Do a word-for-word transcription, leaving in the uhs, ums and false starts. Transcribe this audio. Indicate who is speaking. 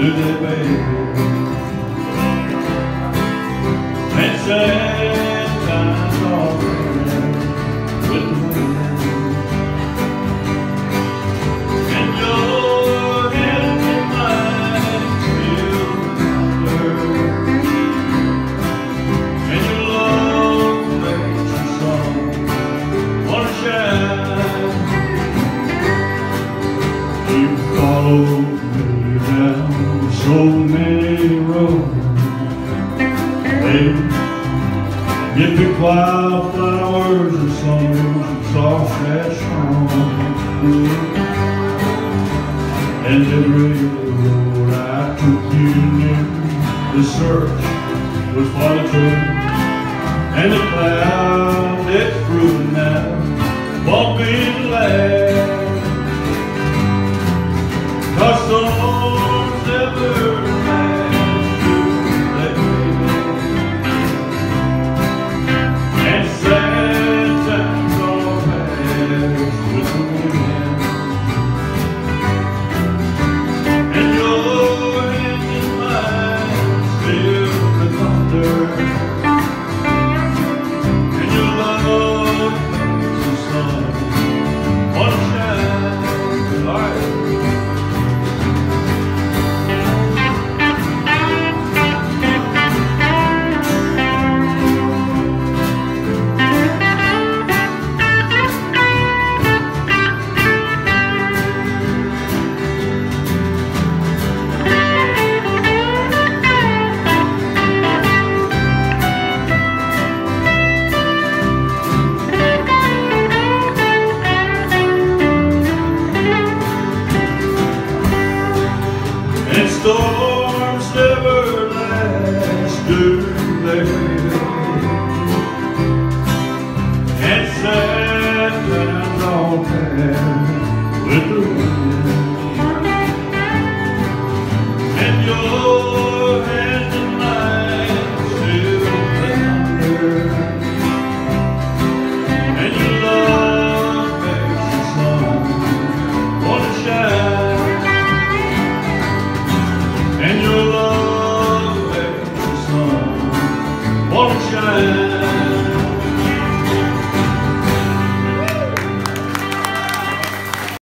Speaker 1: do they, baby? And sad times all there with the wind, and your hand in mine feel the thunder, and your love makes the sun wanna shine. You followed me down so many roads, baby. Give me wildflowers and songs and soft as song, and every road I took you knew the search was for the truth, and the cloud that's proven now won't be the last. 'Cause storms never last, do they, baby? And sad times all pass with the wind, and your hand in mine feel the thunder, and your love makes the sun wanna shine. All right. And storms never last, do they? And sad times all pass with the wind.